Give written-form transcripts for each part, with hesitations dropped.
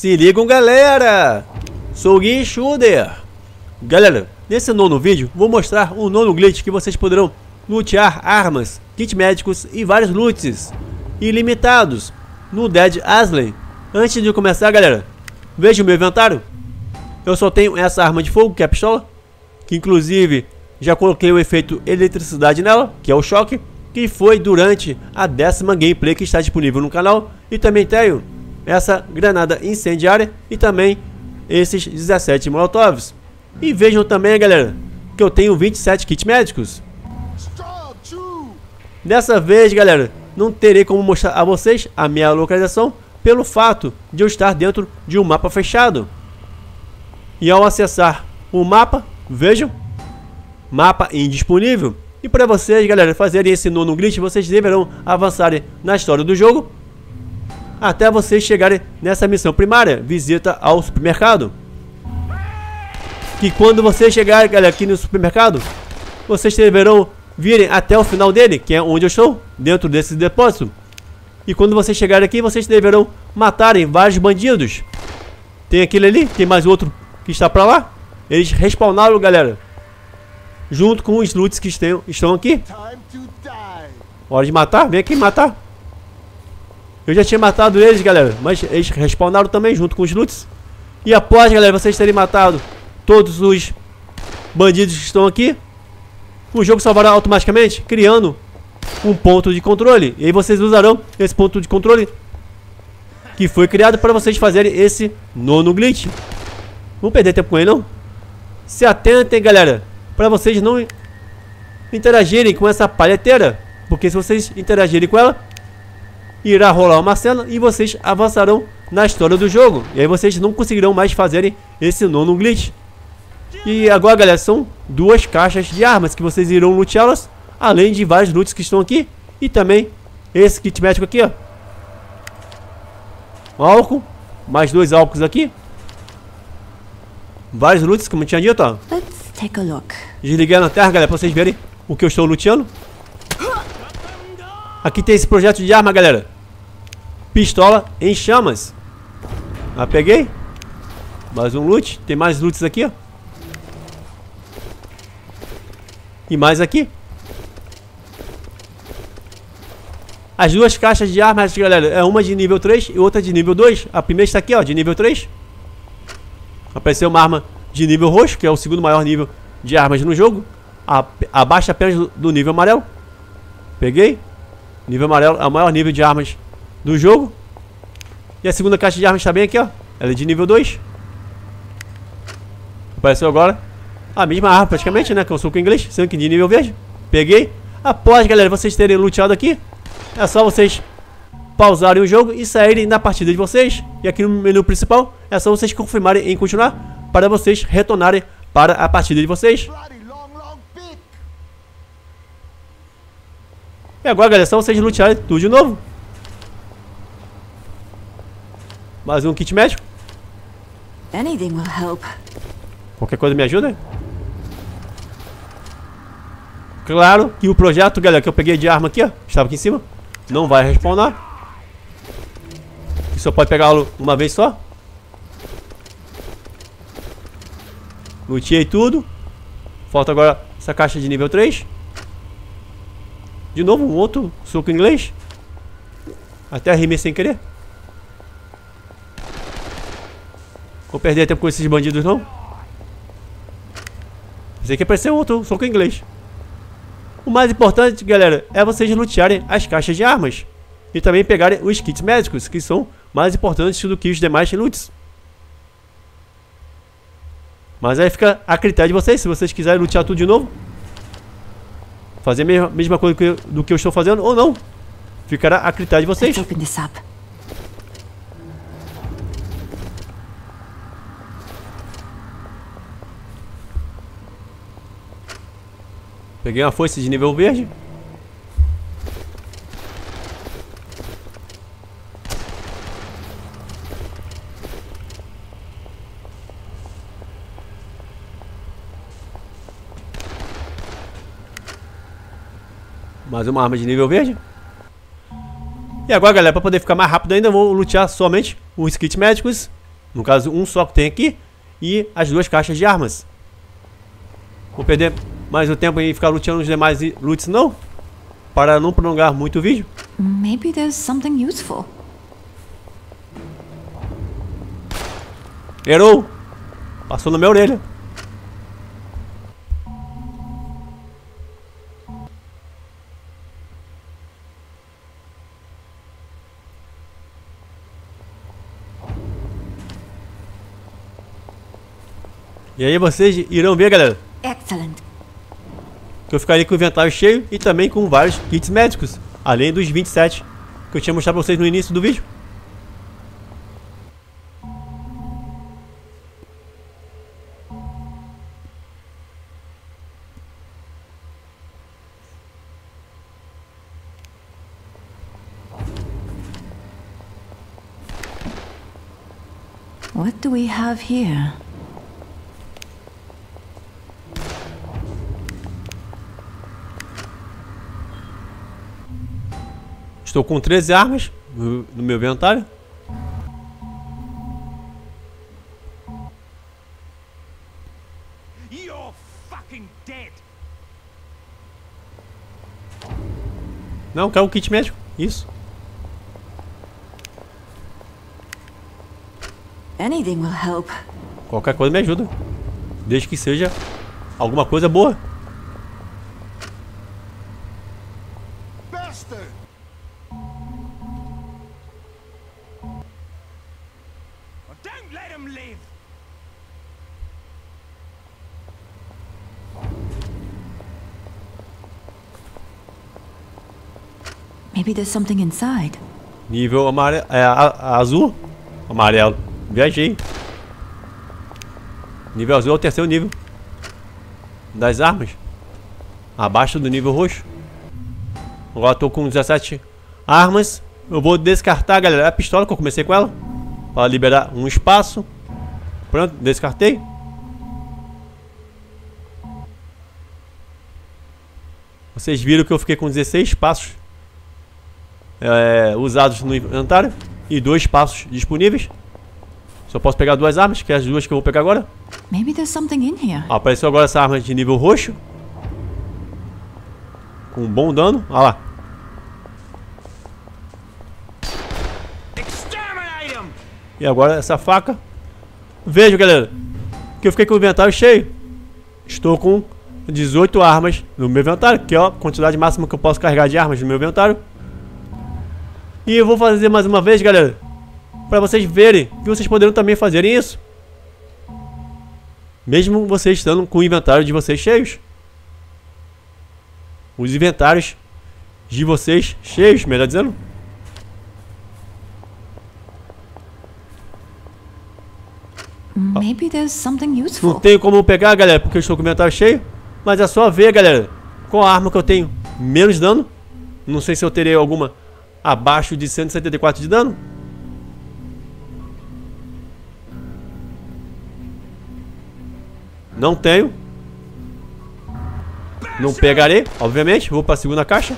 Se ligam, galera! Sou o Guinchuder. Galera, nesse nono vídeo vou mostrar um nono glitch que vocês poderão lutear armas, kits médicos e vários loots ilimitados no Dead Island. Antes de começar, galera, veja o meu inventário. Eu só tenho essa arma de fogo, que é a pistola, que inclusive já coloquei o efeito eletricidade nela, que é o choque, que foi durante a 10ª gameplay que está disponível no canal. E também tenho essa granada incendiária e também esses 17 molotovs. E vejam também, galera, que eu tenho 27 kits médicos. Dessa vez, galera, não terei como mostrar a vocês a minha localização pelo fato de eu estar dentro de um mapa fechado. E ao acessar o mapa, vejam, mapa indisponível. E para vocês, galera, fazerem esse nono glitch, vocês deverão avançarem na história do jogo até vocês chegarem nessa missão primária, visita ao supermercado. Que quando vocês chegarem, galera, aqui no supermercado, vocês deverão virem até o final dele, que é onde eu estou, dentro desse depósito. E quando vocês chegarem aqui, vocês deverão matarem vários bandidos. Tem aquele ali, tem mais outro que está pra lá. Eles respawnaram, galera, junto com os loots que estão aqui. Hora de matar, vem aqui matar. Eu já tinha matado eles, galera, mas eles respawnaram também junto com os loots. E após, galera, vocês terem matado todos os bandidos que estão aqui, o jogo salvará automaticamente, criando um ponto de controle. E aí vocês usarão esse ponto de controle que foi criado para vocês fazerem esse nono glitch. Não perder tempo com ele, não. Se atentem, galera, para vocês não interagirem com essa palheteira, porque se vocês interagirem com ela, irá rolar uma cena e vocês avançarão na história do jogo. E aí vocês não conseguirão mais fazerem esse nono glitch. E agora, galera, são duas caixas de armas que vocês irão luteá-las, além de vários loots que estão aqui. E também esse kit médico aqui, ó. Um álcool, mais dois álcools aqui. Vários loots, como eu tinha dito, ó. Desliguei a lanterna, galera, pra vocês verem o que eu estou luteando. Aqui tem esse projeto de arma, galera. Pistola em chamas. Ah, peguei. Mais um loot. Tem mais loots aqui, ó. E mais aqui. As duas caixas de armas, galera, é uma de nível 3 e outra de nível 2. A primeira está aqui, ó, de nível 3. Apareceu uma arma de nível roxo, que é o segundo maior nível de armas no jogo. Abaixo apenas do nível amarelo. Peguei. Nível amarelo é o maior nível de armas do jogo. E a segunda caixa de armas está bem aqui, ó. Ela é de nível 2. Apareceu agora a mesma arma praticamente, né? Que eu sou com inglês, sendo que de nível verde. Peguei. Após, galera, vocês terem luteado aqui, é só vocês pausarem o jogo e saírem da partida de vocês. E aqui no menu principal é só vocês confirmarem em continuar, para vocês retornarem para a partida de vocês. E agora, galera, é só vocês lutearem tudo de novo. Mais um kit médico. Qualquer coisa me ajuda? Claro que o projeto, galera, que eu peguei de arma aqui, ó, estava aqui em cima, não vai respawnar. Só pode pegá-lo uma vez só. Luteei tudo. Falta agora essa caixa de nível 3. De novo, um outro soco inglês. Até rimei sem querer. Vou perder tempo com esses bandidos, não. Pensei que apareceu outro soco inglês. O mais importante, galera, é vocês lutearem as caixas de armas. E também pegarem os kits médicos, que são mais importantes do que os demais loots. Mas aí fica a critério de vocês, se vocês quiserem lutear tudo de novo, fazer a mesma coisa do que eu estou fazendo ou não. Ficará a critério de vocês. Peguei uma foice de nível verde. Mais uma arma de nível verde. E agora, galera, para poder ficar mais rápido ainda, eu vou lutear somente os kits médicos No caso, um só que tem aqui. E as 2 caixas de armas. Vou perder mais o tempo em ficar luteando os demais loots não. Para não prolongar muito o vídeo. Maybe there's something useful. Errou! Passou na minha orelha. E aí vocês irão ver, galera, Excellent. que eu ficaria com o inventário cheio e também com vários kits médicos, além dos 27 que eu tinha mostrado pra vocês no início do vídeo. What do we have here? Estou com 13 armas no meu inventário. You're fucking dead. Não, quero um kit médico. Isso. Anything will help. Qualquer coisa me ajuda. Desde que seja alguma coisa boa. Bastard. Don't let him live. Maybe there's something inside. Nível amarelo, azul. Amarelo. Viajei. Nível azul é o terceiro nível das armas. Abaixo do nível roxo. Agora estou com 17 armas. Eu vou descartar, galera, a pistola que eu comecei com ela, para liberar um espaço. Pronto, descartei. Vocês viram que eu fiquei com 16 espaços usados no inventário e 2 espaços disponíveis. Só posso pegar 2 armas, que é as 2 que eu vou pegar agora. Maybe there's something in here. Apareceu agora essa arma de nível roxo, com um bom dano. Olha lá. Exterminate him. E agora essa faca. Vejo, galera, que eu fiquei com o inventário cheio. Estou com 18 armas no meu inventário, que é a quantidade máxima que eu posso carregar de armas no meu inventário. E eu vou fazer mais uma vez, galera, para vocês verem que vocês poderão também fazerem isso, mesmo vocês estando com o inventário de vocês cheios. Os inventários de vocês cheios, melhor dizendo. Maybe there's something Não useful. tenho como pegar, galera, porque eu estou com o inventário cheio. Mas é só ver, galera, qual a arma que eu tenho menos dano. Não sei se eu terei alguma abaixo de 174 de dano. Não tenho. Não pegarei, obviamente. Vou para a segunda caixa.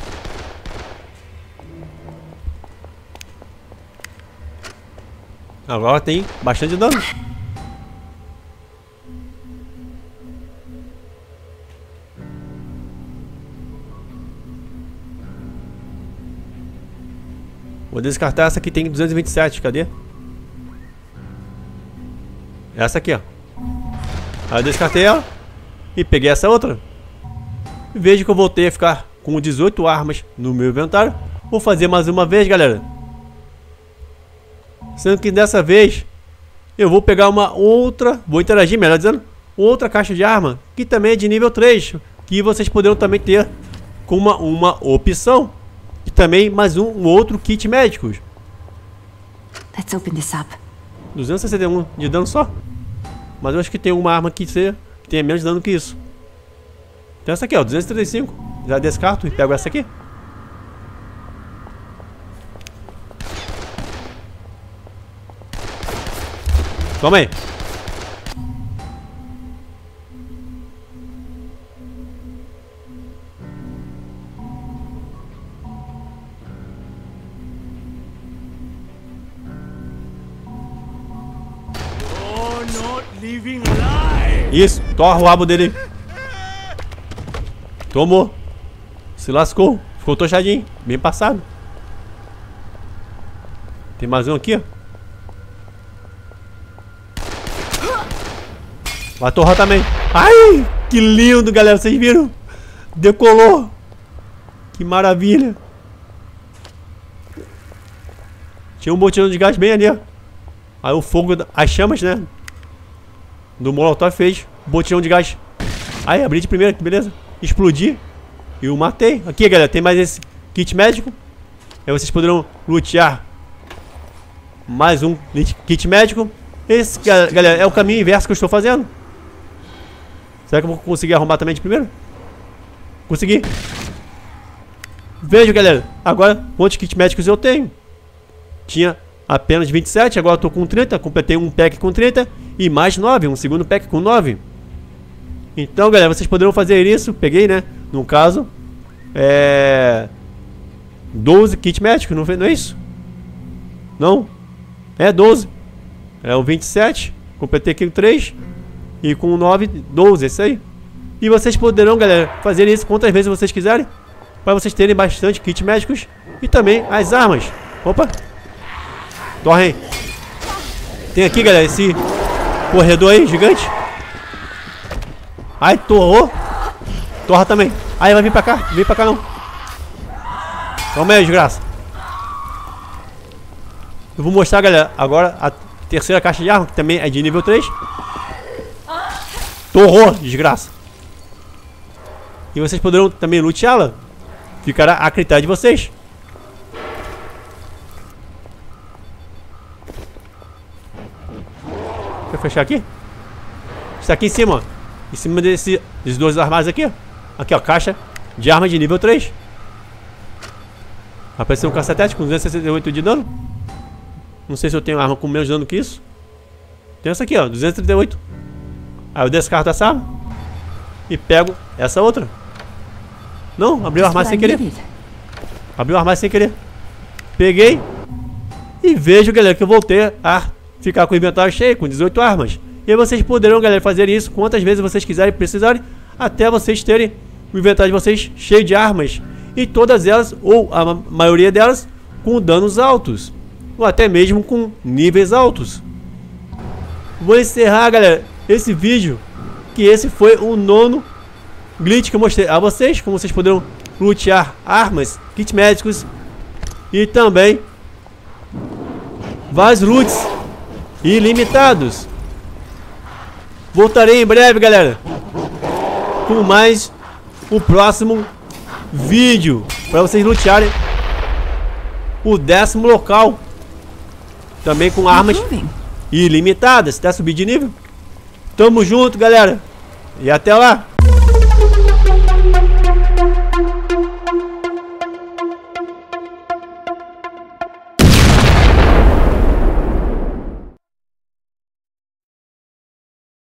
Agora tem bastante dano. Vou descartar essa que tem 227. Cadê? Essa aqui, ó. Aí eu descartei ela e peguei essa outra. Vejo que eu voltei a ficar com 18 armas no meu inventário. Vou fazer mais uma vez, galera. Sendo que dessa vez eu vou pegar uma outra, vou interagir, melhor dizendo, outra caixa de arma, que também é de nível 3, que vocês poderão também ter com uma opção. E também mais um outro kit médico. Let's open this up. 261 de dano só. Mas eu acho que tem uma arma que tenha menos dano que isso. Tem essa aqui, ó, 235. Já descarto e pego essa aqui. Toma aí. Living live. Isso, torra o rabo dele. Tomou. Se lascou. Ficou tochadinho. Bem passado. Tem mais um aqui, ó. Vai torrar também. Ai, que lindo, galera. Vocês viram? Decolou. Que maravilha. Tinha um botijão de gás bem ali, ó. Aí o fogo, as chamas, né, do molotov fez botijão de gás. Aí abri de primeira, que beleza. Explodi. E o matei. Aqui, galera, tem mais esse kit médico. Aí vocês poderão lutear mais um kit médico. Esse, galera, é o caminho inverso que eu estou fazendo. Será que eu vou conseguir arrombar também de primeiro? Consegui. Veja, galera. Agora, quantos kits médicos eu tenho? Tinha apenas 27, agora eu tô com 30. Completei um pack com 30 e mais 9, um segundo pack com 9. Então, galera, vocês poderão fazer isso. Peguei, né, no caso 12 kits médicos, não é isso? Não, é 12. É o 27. Completei aqui com 3 e com 9, 12, é isso aí. E vocês poderão, galera, fazer isso quantas vezes vocês quiserem, para vocês terem bastante kits médicos e também as armas. Opa, torrem. Tem aqui, galera, esse corredor aí, gigante. Ai, torrou. Torra também. Ai, vai vir pra cá. Vem pra cá não. Toma aí, desgraça. Eu vou mostrar, galera, agora a terceira caixa de arma, que também é de nível 3. Torrou, desgraça. E vocês poderão também luteá-la. Ficará a critério de vocês. Deixa eu fechar aqui. Está aqui em cima, ó. Em cima desses dois armários aqui, ó. Aqui, ó, caixa de arma de nível 3. Apareceu um cacetete com 268 de dano. Não sei se eu tenho arma com menos dano que isso. Tem essa aqui, ó, 238. Aí eu descarto essa arma e pego essa outra. Não, abriu o armário sem querer. Abriu o armário sem querer. Peguei. E vejo, galera, que eu voltei a ficar com o inventário cheio, com 18 armas. E aí vocês poderão, galera, fazer isso quantas vezes vocês quiserem, precisarem, até vocês terem o inventário de vocês cheio de armas. E todas elas, ou a maioria delas, com danos altos. Ou até mesmo com níveis altos. Vou encerrar, galera, esse vídeo. Que esse foi o 9º glitch que eu mostrei a vocês. Como vocês poderão lutear armas, kits médicos e também vários loots ilimitados. Voltarei em breve, galera, com mais o próximo vídeo, para vocês lutearem o 10º local, também com armas ilimitadas, até subir de nível. Tamo junto, galera, e até lá.